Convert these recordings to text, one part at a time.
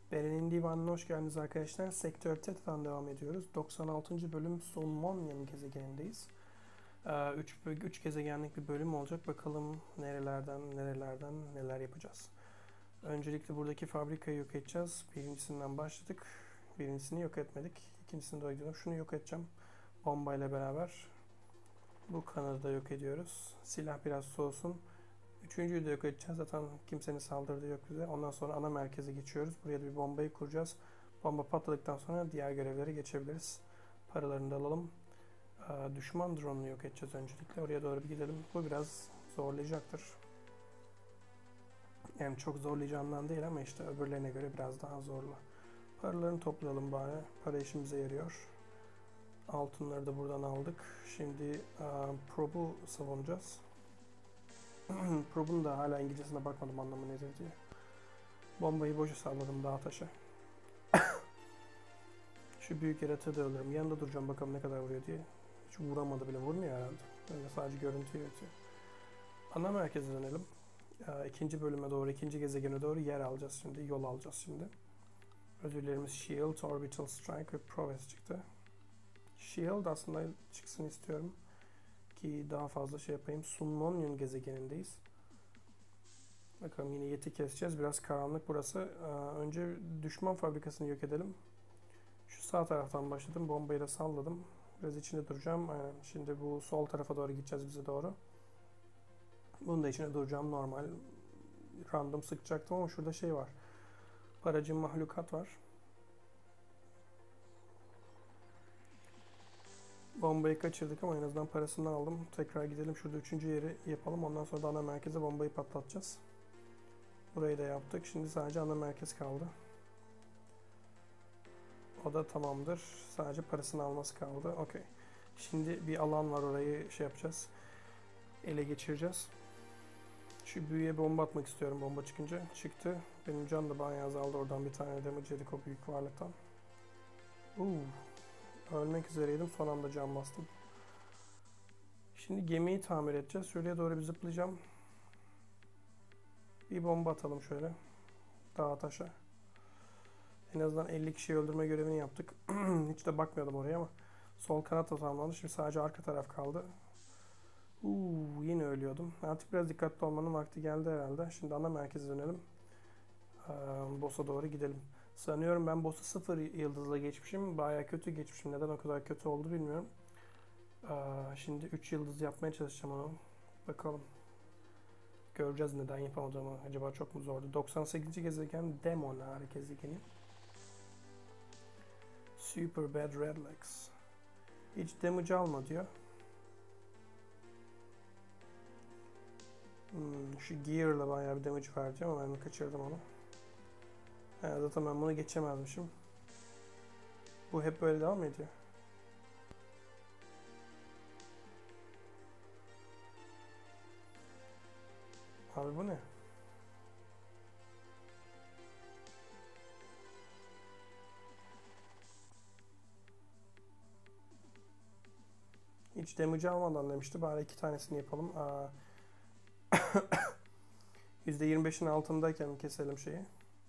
Beren'in Divanı'na hoş geldiniz arkadaşlar. Sektör Teta'dan devam ediyoruz. 96. bölüm Solmonium gezegenindeyiz. 3 gezegenlik bir bölüm olacak. Bakalım nerelerden neler yapacağız. Öncelikle buradaki fabrikayı yok edeceğiz. Birincisinden başladık. Birincisini yok etmedik. İkincisini de gidiyorum. Şunu yok edeceğim. Bombayla beraber. Bu kanadı da yok ediyoruz. Silah biraz soğusun. Üçüncüyü de yok edeceğiz. Zaten kimsenin saldırdığı yok bize. Ondan sonra ana merkeze geçiyoruz. Buraya da bir bombayı kuracağız. Bomba patladıktan sonra diğer görevlere geçebiliriz. Paralarını da alalım. Düşman drone'unu yok edeceğiz öncelikle. Oraya doğru bir gidelim. Bu biraz zorlayacaktır. Yani çok zorlayacağından değil ama işte öbürlerine göre biraz daha zorlu. Paralarını toplayalım bari. Para işimize yarıyor. Altınları da buradan aldık. Şimdi probe'u savunacağız. Probe'un da hala İngilizcesine bakmadım anlamı nedir diye. Bombayı boşa salladım dağa taşa. Şu büyük yaratığı da öldürürüm. Yanında duracağım bakalım ne kadar vuruyor diye. Hiç vuramadı bile. Vurmuyor herhalde. Öyle sadece görüntü üretiyor. Ana merkeze dönelim. İkinci bölüme doğru, ikinci gezegene doğru yer alacağız şimdi. Yol alacağız şimdi. Ödüllerimiz Shield, Orbital Strike ve Prowess çıktı. Shield aslında çıksın istiyorum. Ki daha fazla şey yapayım. Solmonium gezegenindeyiz. Bakalım yine yeti keseceğiz. Biraz karanlık burası. Önce düşman fabrikasını yok edelim. Şu sağ taraftan başladım. Bombayı da salladım. Biraz içinde duracağım. Şimdi bu sol tarafa doğru gideceğiz bize doğru. Bunun da içine duracağım normal. Random sıkacaktım ama şurada şey var. Paracı mahlukat var. Bombayı kaçırdık ama en azından parasını aldım. Tekrar gidelim şurada üçüncü yeri yapalım. Ondan sonra da ana merkeze bombayı patlatacağız. Burayı da yaptık. Şimdi sadece ana merkez kaldı. O da tamamdır. Sadece parasını alması kaldı. Okey. Şimdi bir alan var orayı şey yapacağız. Ele geçireceğiz. Şu büyüye bomba atmak istiyorum bomba çıkınca. Çıktı. Benim can da bayağı azaldı. Oradan bir tane damage yedik o büyük varlıktan. Ölmek üzereydim. Son anda can bastım. Şimdi gemiyi tamir edeceğiz. Şuraya doğru bir zıplayacağım. Bir bomba atalım şöyle. Dağa taşa. En azından 50 kişiyi öldürme görevini yaptık. Hiç de bakmıyordum oraya ama. Sol kanat da tamamlandı. Şimdi sadece arka taraf kaldı. Yine ölüyordum. Artık biraz dikkatli olmanın vakti geldi herhalde. Şimdi ana merkeze dönelim. Boss'a doğru gidelim. Sanıyorum ben boss'u 0 yıldızla geçmişim. Bayağı kötü geçmişim. Neden o kadar kötü oldu bilmiyorum. Şimdi 3 yıldız yapmaya çalışacağım onu. Bakalım. Göreceğiz neden yapamadığımı. Acaba çok mu zordu? 98. gezegen Demonar gezegeni. Super Bad Redlegs. Hiç damage alma diyor. Şu Gear'la bayağı bir damage verdi ama ben kaçırdım onu. Zaten ben bunu geçemezmişim. Bu hep böyle devam ediyor. Abi bu ne? Hiç damage almadan demişti. Bari 2 tanesini yapalım. %25'in altındayken keselim şeyi.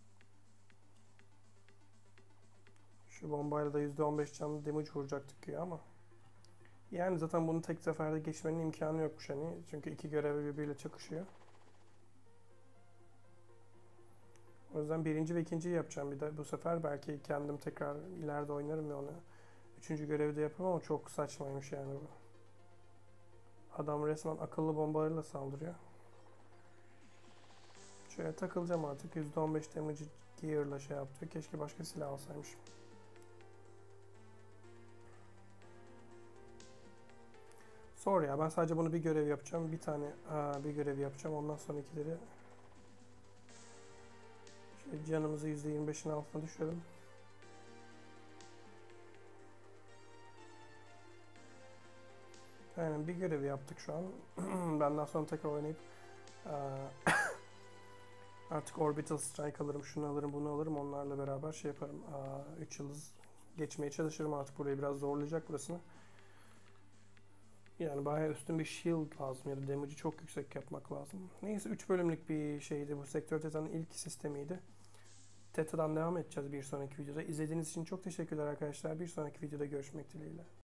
Şu bombayla da %15 canlı damage vuracaktık ya ama. Yani zaten bunu tek seferde geçmenin imkanı yokmuş hani. Çünkü iki görevi birbiriyle çakışıyor. O yüzden birinci ve ikinciyi yapacağım bir de bu sefer. Belki kendim tekrar ileride oynarım ya onu. Üçüncü görevi de yaparım ama çok saçmaymış yani bu. Adam resmen akıllı bombalarıyla saldırıyor. Şöyle takılacağım artık. %15 damage gear'la şey yaptı. Keşke başka silah alsaymışım. Zor ya. Ben sadece bunu bir görev yapacağım. Bir tane bir görev yapacağım. Ondan sonrakileri şöyle canımızı %25'in altına düşürelim. Aynen bir görevi yaptık şu an. Benden sonra tekrar oynayıp artık Orbital Strike alırım, şunu alırım, bunu alırım. Onlarla beraber şey yaparım. 3 yıldız geçmeye çalışırım artık. Burayı biraz zorlayacak burasını. Yani bayağı üstün bir shield lazım ya da damage'i çok yüksek yapmak lazım. Neyse 3 bölümlük bir şeydi bu. Sektör Teta'nın ilk sistemiydi. Teta'dan devam edeceğiz bir sonraki videoda. İzlediğiniz için çok teşekkürler arkadaşlar. Bir sonraki videoda görüşmek dileğiyle.